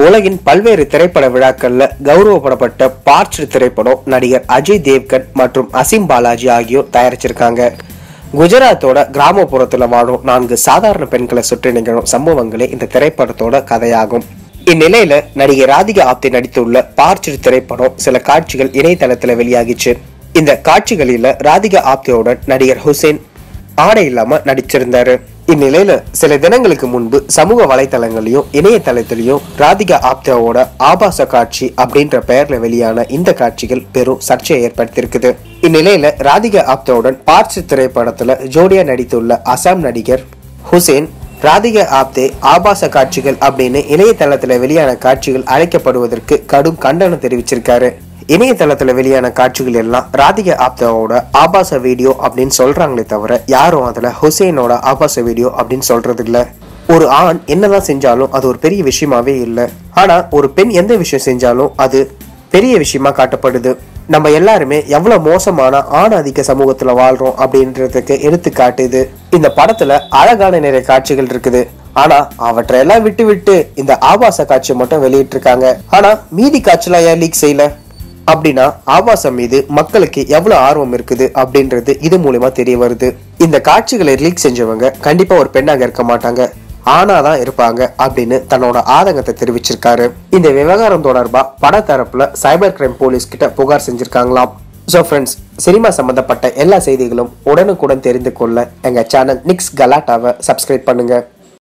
உலகின் பல்வேறு திரைப்பட விழாக்கள்ல கௌரவப்படப்பட்ட பார்ச்டு திரைப்படம் நடிகர் அஜய் தேவ்கன் மற்றும் அசீம் பாலாஜி ஆகியோர் தயாரிச்சிருக்காங்க. குஜராத்தோட கிராமப்புறத்துல வாழும் 4 சாதாரண பெண்களை சுற்றி நிகழும் சம்பவங்களே இந்த திரைப்படத்தோட கதையாகும். இந்நிலையில நடிகை ராதிகா ஆப்தே நடித்துள்ள பார்ச்டு திரைப்படம் சில காட்சிகள் இணையதளத்துல வெளியாகிச்சு. இந்த காட்சிகளில ராதிகா ஆப்தேவுடன் நடிகர் ஹுசேன் ஆடை இல்லாம நடிச்சிருந்தாரு. இந்நிலையில சில தினங்களுக்கு முன்பு சமூக வலைதளங்களையும் இணையதளத்திலையும் ராதிகா ஆப்தேவோட ஆபாச காட்சி அப்படின்ற பெயர்ல வெளியான இந்த காட்சிகள் பெரும் சர்ச்சையை ஏற்படுத்தியிருக்குது. இந்நிலையில ராதிகா ஆப்தேவுடன் பார்ச்டு திரைப்படத்துல ஜோடியா நடித்துள்ள அசாம் நடிகர் ஹுசேன் ராதிகா ஆப்தே ஆபாச காட்சிகள் அப்படின்னு இணையதளத்துல வெளியான காட்சிகள் அழைக்கப்படுவதற்கு கடும் கண்டனம் தெரிவிச்சிருக்காரு. இணையதளத்துல வெளியான காட்சிகள் எல்லாம் ராதிகா ஆப்தேவோட ஆபாச வீடியோ அப்படின்னு சொல்றாங்களே தவிர யாரும் அதுல ஹுசேனோட ஆபாச வீடியோ அப்படின்னு சொல்றது இல்ல. ஒரு ஆண் என்னதான் செஞ்சாலும் அது ஒரு பெரிய விஷயமாவே இல்லை. ஆனா ஒரு பெண் எந்த விஷயம் செஞ்சாலும் அது பெரிய விஷயமா காட்டப்படுது. நம்ம எல்லாருமே எவ்வளவு மோசமான ஆண் அதிக சமூகத்துல வாழ்றோம் அப்படின்றதுக்கு எடுத்துக்காட்டுது. இந்த படத்துல அழகான நிறைய காட்சிகள் இருக்குது. ஆனா அவற்றையெல்லாம் விட்டு இந்த ஆபாச காட்சி மட்டும் வெளியிட்டு இருக்காங்க. ஆனா மீதி காட்சிலாம் ஏன் லீக் செய்யல அப்படின்னா ஆபாசம் மீது மக்களுக்கு எவ்வளவு ஆர்வம் இருக்குது அப்படின்றது இது மூலமா தெரிய வருது. இந்த காட்சிகளை லீக் செஞ்சவங்க கண்டிப்பா ஒரு பெண்ணாக இருக்க மாட்டாங்க, ஆனாதான் இருப்பாங்க அப்படின்னு தன்னோட ஆதங்கத்தை தெரிவிச்சிருக்காரு. இந்த விவகாரம் தொடர்பா பட தரப்புல சைபர் கிரைம் போலீஸ் கிட்ட புகார் செஞ்சிருக்காங்களாம். சோ ஃப்ரெண்ட்ஸ், சினிமா சம்பந்தப்பட்ட எல்லா செய்திகளும் உடனுக்குடன் தெரிந்து கொள்ள எங்க சேனல் நிக்ஸ் கலாட்டாவை சப்ஸ்கிரைப் பண்ணுங்க.